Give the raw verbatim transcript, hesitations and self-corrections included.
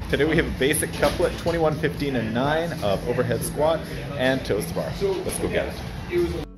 Today we have a basic couplet, twenty-one, fifteen, and nine of overhead squat and toes to bar. Let's go get it.